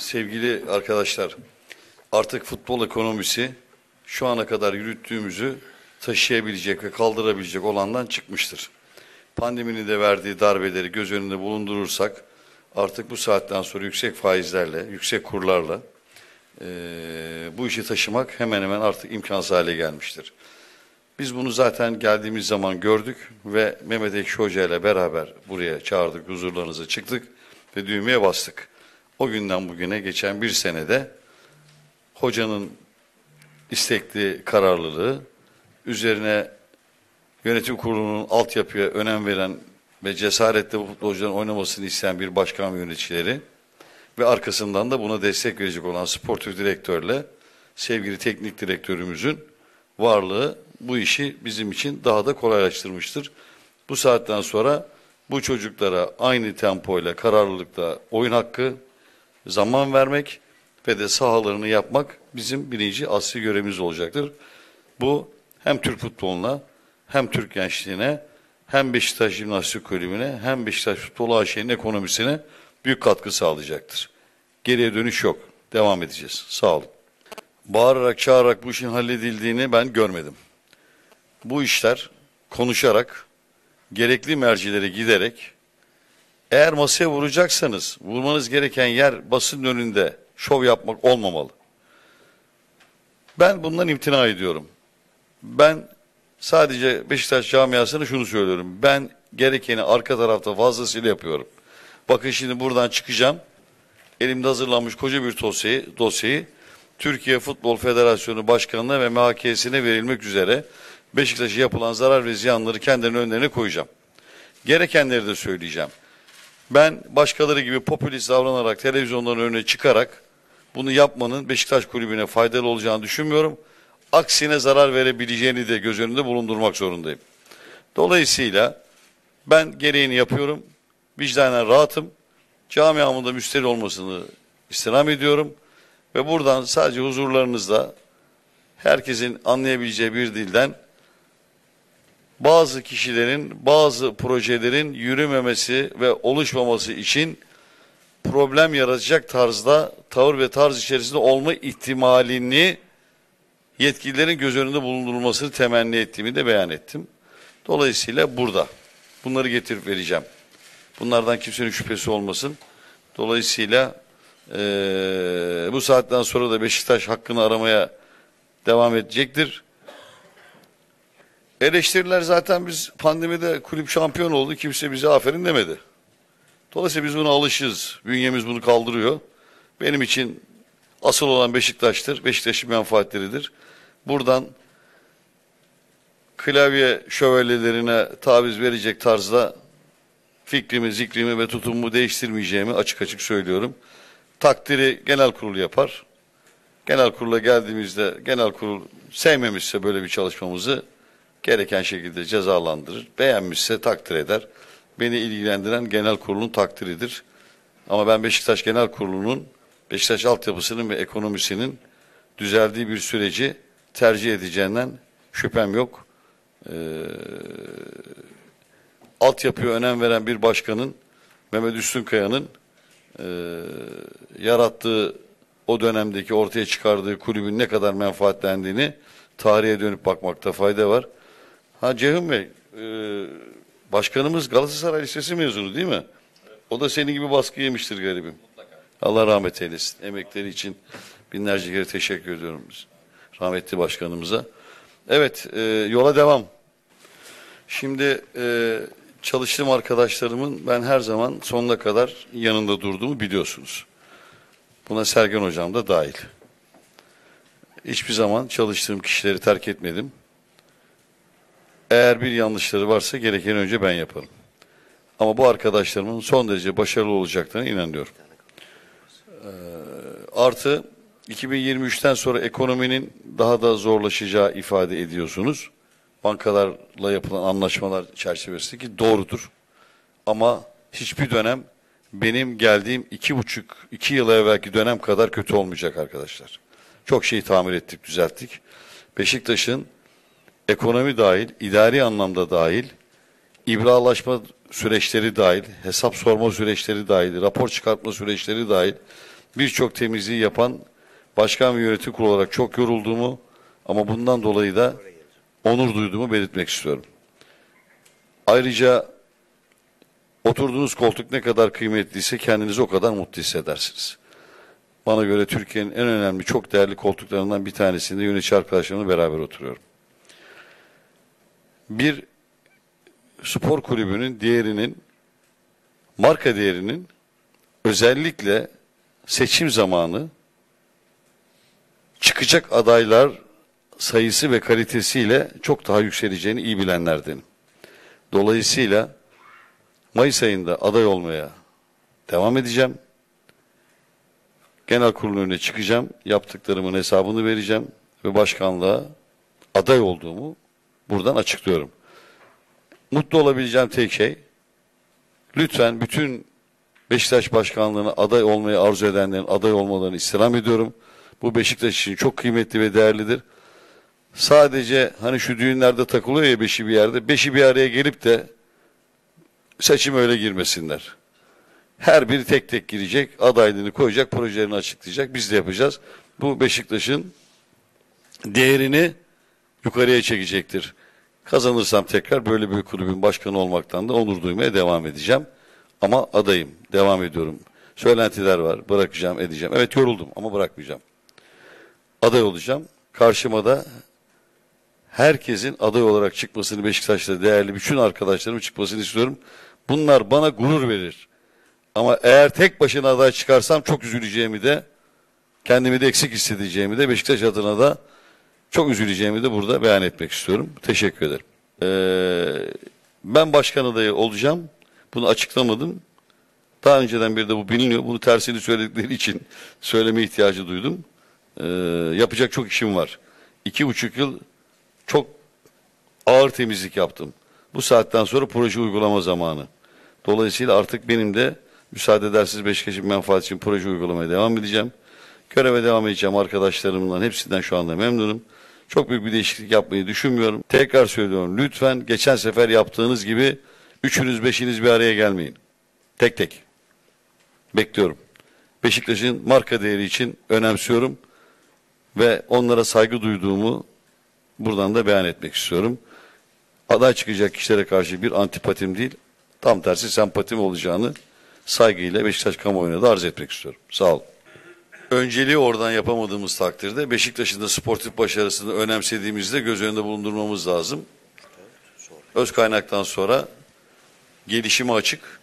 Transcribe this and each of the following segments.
Sevgili arkadaşlar, artık futbol ekonomisi şu ana kadar yürüttüğümüzü taşıyabilecek ve kaldırabilecek olandan çıkmıştır. Pandeminin de verdiği darbeleri göz önünde bulundurursak artık bu saatten sonra yüksek faizlerle, yüksek kurlarla bu işi taşımak hemen hemen artık imkansız hale gelmiştir. Biz bunu zaten geldiğimiz zaman gördük ve Mehmet Ekşi Hoca ile beraber buraya çağırdık, huzurlarınıza çıktık ve düğmeye bastık. O günden bugüne geçen bir senede hocanın istekli kararlılığı, üzerine yönetim kurulunun altyapıya önem veren ve cesaretle bu futbolcuların oynamasını isteyen bir başkan ve yöneticileri ve arkasından da buna destek verecek olan sportif direktörle sevgili teknik direktörümüzün varlığı bu işi bizim için daha da kolaylaştırmıştır. Bu saatten sonra bu çocuklara aynı tempoyla, kararlılıkla oyun hakkı, zaman vermek ve de sahalarını yapmak bizim birinci asli görevimiz olacaktır. Bu hem Türk futboluna, hem Türk gençliğine, hem Beşiktaş Jimnastik Kulübü'ne, hem Beşiktaş Futbol AŞ'nin ekonomisine büyük katkı sağlayacaktır. Geriye dönüş yok. Devam edeceğiz. Sağ olun. Bağırarak, çağırarak bu işin halledildiğini ben görmedim. Bu işler konuşarak, gerekli mercilere giderek, eğer masaya vuracaksanız vurmanız gereken yer basın önünde şov yapmak olmamalı. Ben bundan imtina ediyorum. Ben sadece Beşiktaş camiasına şunu söylüyorum. Ben gerekeni arka tarafta fazlasıyla yapıyorum. Bakın şimdi buradan çıkacağım. Elimde hazırlanmış koca bir dosyayı Türkiye Futbol Federasyonu Başkanı'na ve MHK'sine verilmek üzere Beşiktaş'a yapılan zarar ve ziyanları kendilerinin önlerine koyacağım. Gerekenleri de söyleyeceğim. Ben başkaları gibi popülist davranarak televizyonların önüne çıkarak bunu yapmanın Beşiktaş Kulübü'ne faydalı olacağını düşünmüyorum. Aksine zarar verebileceğini de göz önünde bulundurmak zorundayım. Dolayısıyla ben gereğini yapıyorum. Vicdanen rahatım. Camiamın da müsterih olmasını istirham ediyorum. Ve buradan sadece huzurlarınızda herkesin anlayabileceği bir dilden bazı kişilerin, bazı projelerin yürümemesi ve oluşmaması için problem yaratacak tarzda, tavır ve tarz içerisinde olma ihtimalini yetkililerin göz önünde bulundurulmasını temenni ettiğimi de beyan ettim. Dolayısıyla burada bunları getirip vereceğim. Bunlardan kimsenin şüphesi olmasın. Dolayısıyla bu saatten sonra da Beşiktaş hakkını aramaya devam edecektir. Eleştiriler zaten biz pandemide kulüp şampiyon oldu. Kimse bize aferin demedi. Dolayısıyla biz buna alışığız. Bünyemiz bunu kaldırıyor. Benim için asıl olan Beşiktaş'tır. Beşiktaş'ın menfaatleridir. Buradan klavye şövalyelerine taviz verecek tarzda fikrimi, zikrimi ve tutumumu değiştirmeyeceğimi açık açık söylüyorum. Takdiri genel kurul yapar. Genel kurula geldiğimizde genel kurul sevmemişse böyle bir çalışmamızı gereken şekilde cezalandırır. Beğenmişse takdir eder. Beni ilgilendiren genel kurulun takdiridir. Ama ben Beşiktaş Genel Kurulu'nun, Beşiktaş altyapısının ve ekonomisinin düzeldiği bir süreci tercih edeceğinden şüphem yok. Altyapıya önem veren bir başkanın, Mehmet Üstünkaya'nın yarattığı o dönemdeki ortaya çıkardığı kulübün ne kadar menfaatlendiğini tarihe dönüp bakmakta fayda var. Ceyhun Bey, başkanımız Galatasaray Lisesi mezunu değil mi? O da senin gibi baskı yemiştir garibim. Mutlaka. Allah rahmet eylesin. Emekleri için binlerce kere teşekkür ediyorum biz. Rahmetli başkanımıza. Evet, yola devam. Şimdi çalıştığım arkadaşlarımın ben her zaman sonuna kadar yanında durduğumu biliyorsunuz. Buna Sergen Hocam da dahil. Hiçbir zaman çalıştığım kişileri terk etmedim. Eğer bir yanlışları varsa gereken önce ben yaparım. Ama bu arkadaşlarımın son derece başarılı olacaklarına inanıyorum. Artı 2023'ten sonra ekonominin daha da zorlaşacağı ifade ediyorsunuz. Bankalarla yapılan anlaşmalar çerçevesindeki doğrudur. Ama hiçbir dönem benim geldiğim 2,5-2 yıl evvelki dönem kadar kötü olmayacak arkadaşlar. Çok şeyi tamir ettik, düzelttik. Beşiktaş'ın ekonomi dahil, idari anlamda dahil, ibralaşma süreçleri dahil, hesap sorma süreçleri dahil, rapor çıkartma süreçleri dahil birçok temizliği yapan başkan ve yönetim kurulu olarak çok yorulduğumu ama bundan dolayı da onur duyduğumu belirtmek istiyorum. Ayrıca oturduğunuz koltuk ne kadar kıymetliyse kendinizi o kadar mutlu hissedersiniz. Bana göre Türkiye'nin en önemli, çok değerli koltuklarından bir tanesinde yönetici arkadaşlarımla beraber oturuyorum. Bir spor kulübünün değerinin, marka değerinin özellikle seçim zamanı çıkacak adaylar sayısı ve kalitesiyle çok daha yükseleceğini iyi bilenlerdenim. Dolayısıyla Mayıs ayında aday olmaya devam edeceğim. Genel kurulun önüne çıkacağım. Yaptıklarımın hesabını vereceğim ve başkanlığa aday olduğumu buradan açıklıyorum. Mutlu olabileceğim tek şey, lütfen bütün Beşiktaş başkanlığına aday olmayı arzu edenlerin aday olmalarını istirham ediyorum. Bu Beşiktaş için çok kıymetli ve değerlidir. Sadece hani şu düğünlerde takılıyor ya beşi bir yerde, beşi bir araya gelip de seçim öyle girmesinler. Her biri tek tek girecek, adaylığını koyacak, projelerini açıklayacak. Biz de yapacağız. Bu Beşiktaş'ın değerini yukarıya çekecektir. Kazanırsam tekrar böyle bir kulübün başkanı olmaktan da onur duymaya devam edeceğim. Ama adayım, devam ediyorum. Söylentiler var, bırakacağım, edeceğim. Evet, yoruldum ama bırakmayacağım. Aday olacağım. Karşıma da herkesin aday olarak çıkmasını, Beşiktaş'ta değerli bütün arkadaşlarımın çıkmasını istiyorum. Bunlar bana gurur verir. Ama eğer tek başına aday çıkarsam çok üzüleceğimi de, kendimi de eksik hissedeceğimi de, Beşiktaş adına da çok üzüleceğimi de burada beyan etmek istiyorum. Teşekkür ederim. Ben başkan adayı olacağım. Bunu açıklamadım. Daha önceden bir de bu biliniyor. Bunu tersini söyledikleri için söyleme ihtiyacı duydum. Yapacak çok işim var. 2,5 yıl çok ağır temizlik yaptım. Bu saatten sonra proje uygulama zamanı. Dolayısıyla artık benim de müsaade ederseniz Beşiktaş'ın menfaati için proje uygulamaya devam edeceğim. Göreve devam edeceğim, arkadaşlarımdan hepsinden şu anda memnunum. Çok büyük bir değişiklik yapmayı düşünmüyorum. Tekrar söylüyorum, lütfen geçen sefer yaptığınız gibi üçünüz beşiniz bir araya gelmeyin. Tek tek. Bekliyorum. Beşiktaş'ın marka değeri için önemsiyorum ve onlara saygı duyduğumu buradan da beyan etmek istiyorum. Aday çıkacak kişilere karşı bir antipatim değil, tam tersi sempatim olacağını saygıyla Beşiktaş kamuoyuna da arz etmek istiyorum. Sağ olun. Önceliği oradan yapamadığımız takdirde Beşiktaş'ın da sportif başarısını önemsediğimizde göz önünde bulundurmamız lazım. Öz kaynaktan sonra gelişime açık,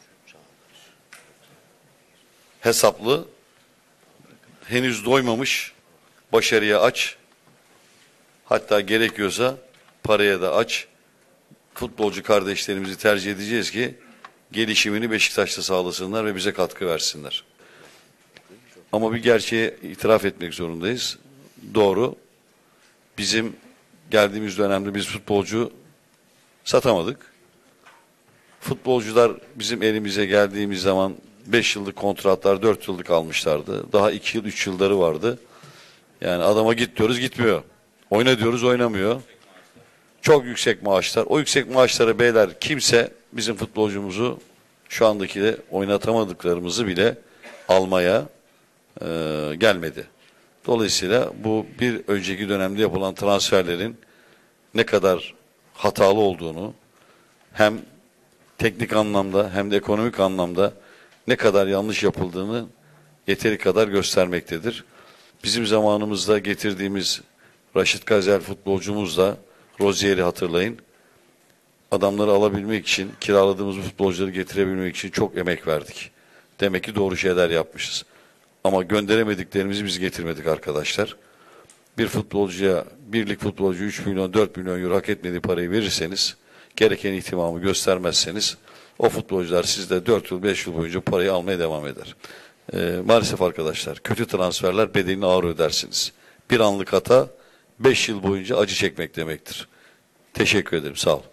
hesaplı, henüz doymamış, başarıya aç, hatta gerekiyorsa paraya da aç futbolcu kardeşlerimizi tercih edeceğiz ki gelişimini Beşiktaş'ta sağlasınlar ve bize katkı versinler. Ama bir gerçeğe itiraf etmek zorundayız. Doğru. Bizim geldiğimiz dönemde biz futbolcu satamadık. Futbolcular bizim elimize geldiğimiz zaman 5 yıllık kontratlar 4 yıllık almışlardı. Daha 2 yıl 3 yılları vardı. Yani adama git diyoruz gitmiyor. Oyna diyoruz oynamıyor. Çok yüksek maaşlar. O yüksek maaşlara beyler kimse bizim futbolcumuzu şu andaki de oynatamadıklarımızı bile almaya gelmedi. Dolayısıyla bu bir önceki dönemde yapılan transferlerin ne kadar hatalı olduğunu hem teknik anlamda hem de ekonomik anlamda ne kadar yanlış yapıldığını yeteri kadar göstermektedir. Bizim zamanımızda getirdiğimiz Raşit Gazel futbolcumuz da Rozier'i hatırlayın. Adamları alabilmek için, kiraladığımız futbolcuları getirebilmek için çok emek verdik. Demek ki doğru şeyler yapmışız. Ama gönderemediklerimizi biz getirmedik arkadaşlar. Bir futbolcuya, birlik futbolcu 3 milyon, 4 milyon euro hak etmediği parayı verirseniz, gereken ihtimamı göstermezseniz, o futbolcular sizde 4 yıl, 5 yıl boyunca parayı almaya devam eder. Maalesef arkadaşlar, kötü transferler bedelini ağır ödersiniz. Bir anlık hata, 5 yıl boyunca acı çekmek demektir. Teşekkür ederim, sağ olun.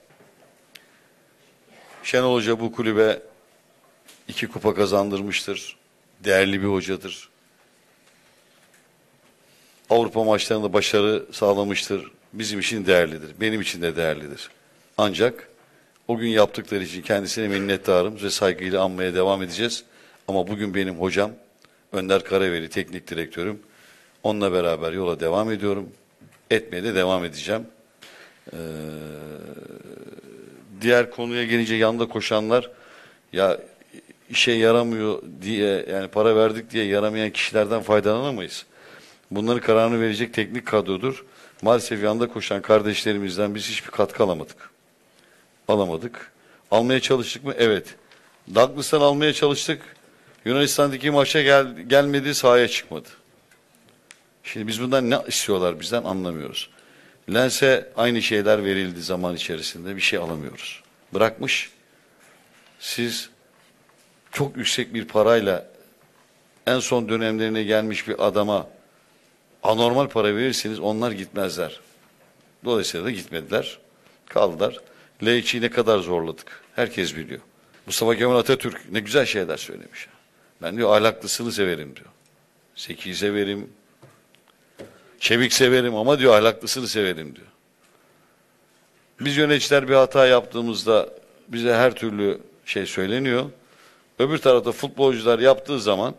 Şenol Hoca bu kulübe 2 kupa kazandırmıştır. Değerli bir hocadır. Avrupa maçlarında başarı sağlamıştır. Bizim için değerlidir. Benim için de değerlidir. Ancak o gün yaptıkları için kendisine minnettarım ve saygıyla anmaya devam edeceğiz. Ama bugün benim hocam, Önder Karaveli teknik direktörüm. Onunla beraber yola devam ediyorum. Etmeye de devam edeceğim. Diğer konuya gelince yanda koşanlar, ya işe yaramıyor diye, yani para verdik diye yaramayan kişilerden faydalanamayız. Bunların kararını verecek teknik kadrodur. Maalesef yanda koşan kardeşlerimizden biz hiçbir katkı alamadık. Almaya çalıştık mı? Evet. Douglas'tan almaya çalıştık. Yunanistan'daki maça gelmedi, sahaya çıkmadı. Şimdi biz bundan ne istiyorlar bizden anlamıyoruz. Lens'e aynı şeyler verildi zaman içerisinde, bir şey alamıyoruz. Bırakmış. Siz çok yüksek bir parayla en son dönemlerine gelmiş bir adama anormal para verirseniz onlar gitmezler. Dolayısıyla da gitmediler. Kaldılar. L2'yi ne kadar zorladık. Herkes biliyor. Mustafa Kemal Atatürk ne güzel şeyler söylemiş. Ben diyor ahlaklısını severim diyor. Zeki severim. Çevik severim ama diyor ahlaklısını severim diyor. Biz yöneticiler bir hata yaptığımızda bize her türlü şey söyleniyor. Öbür tarafta futbolcular yaptığı zaman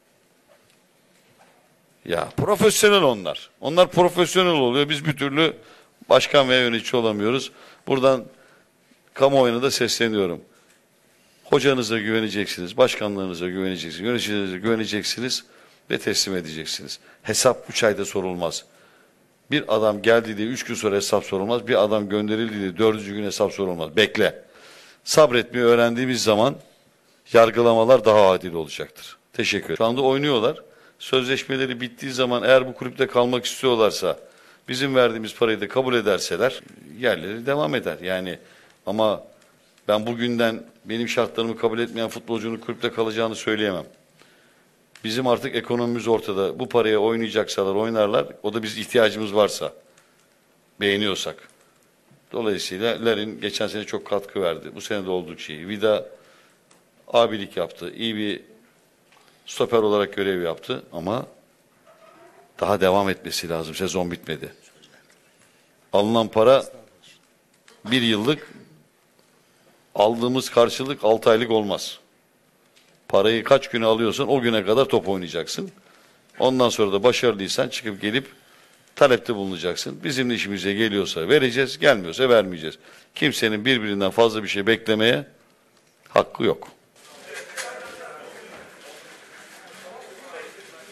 ya profesyonel onlar. Onlar profesyonel oluyor. Biz bir türlü başkan ve yönetici olamıyoruz. Buradan kamuoyuna da sesleniyorum. Hocanıza güveneceksiniz, başkanlarınıza güveneceksiniz, yöneticilerinize güveneceksiniz ve teslim edeceksiniz. Hesap 3 ayda sorulmaz. Bir adam geldi diye 3 gün sonra hesap sorulmaz. Bir adam gönderildi diye 4. gün hesap sorulmaz. Bekle. Sabretmeyi öğrendiğimiz zaman yargılamalar daha adil olacaktır. Teşekkür ederim. Şu anda oynuyorlar. Sözleşmeleri bittiği zaman eğer bu kulüpte kalmak istiyorlarsa, bizim verdiğimiz parayı da kabul ederseler yerleri devam eder. Yani ama ben bugünden benim şartlarımı kabul etmeyen futbolcunun kulüpte kalacağını söyleyemem. Bizim artık ekonomimiz ortada. Bu paraya oynayacaksalar oynarlar. O da biz ihtiyacımız varsa, beğeniyorsak. Dolayısıyla Larin geçen sene çok katkı verdi. Bu sene de oldukça iyi. Vida abilik yaptı. İyi bir stoper olarak görev yaptı ama daha devam etmesi lazım. Sezon bitmedi. Alınan para 1 yıllık, aldığımız karşılık 6 aylık olmaz. Parayı kaç güne alıyorsan o güne kadar top oynayacaksın. Ondan sonra da başarılıysan çıkıp gelip talepte bulunacaksın. Bizim işimize geliyorsa vereceğiz, gelmiyorsa vermeyeceğiz. Kimsenin birbirinden fazla bir şey beklemeye hakkı yok.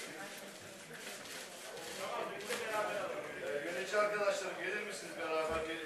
Yönetici arkadaşlarım gelir misiniz beraber?